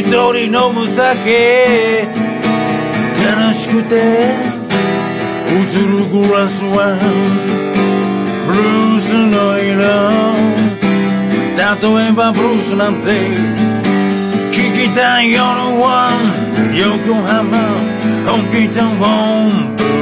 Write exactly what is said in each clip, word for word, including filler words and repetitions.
一人飲む酒悲しくて映るグラスはブルースの色例えばブルースなんて聞きたい夜は横浜本気と本部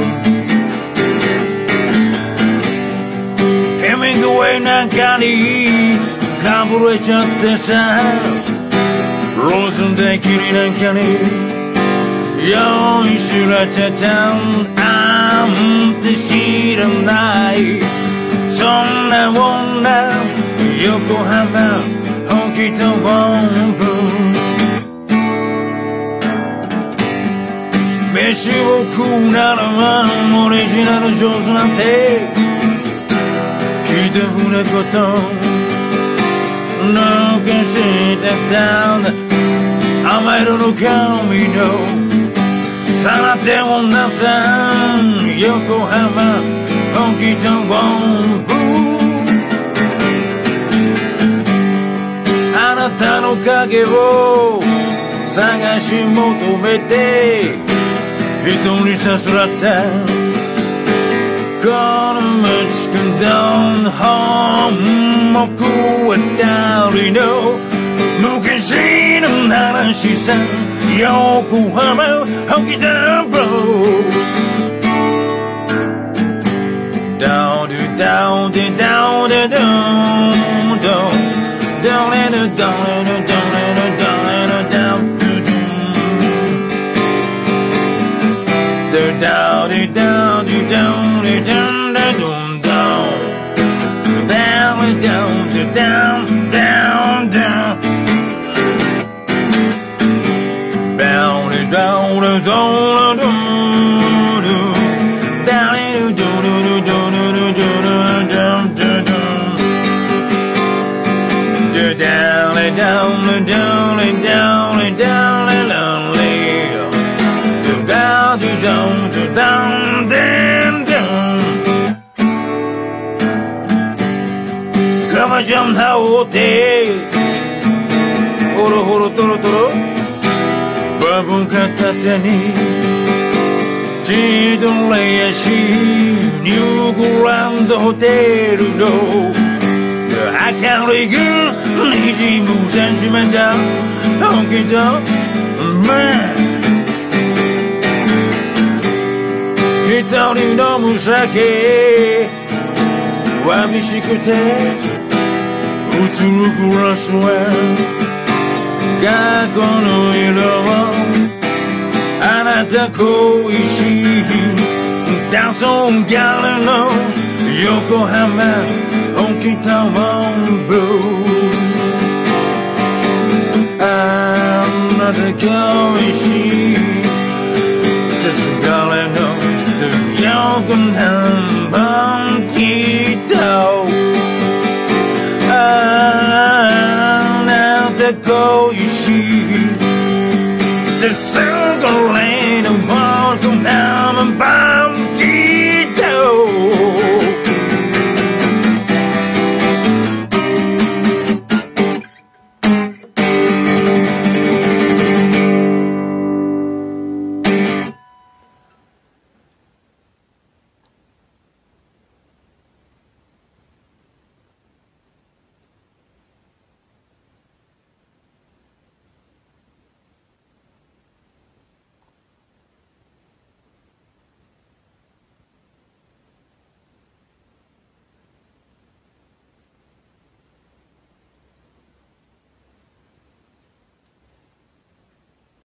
ヘミングウェイなんかにかぶれちゃってさローズンでキリなんかに用意しられてたあんて知らないそんな女横浜本気と本部飯を食うならオリジナル上手なんて聞いたふうなこと抜けしてたんだ甘えるの髪のさて女さん横浜本気と本部あなたの影を探し求めて人にさすらったこの街角本木あたりの昔の話さ横浜本気だブロー Down to down to down to down down down and down and down and down and down to down down to down to down to down down down down down to down down down down and down and down and down and down and down and down down down and down and down and down and down and down down to down to down down down 革ジャン羽織ってホロホロトロトロバブ片手に自動レイヤシニューグランドホテルの明るいgünにじむセンチメンタル本気とまあ一人飲む酒寂しくて映るグラスは過去の色をあなた恋しいダンソンギャルの横浜本気と本部あなた恋しい黄昏の横浜本気とあなた恋しい黄昏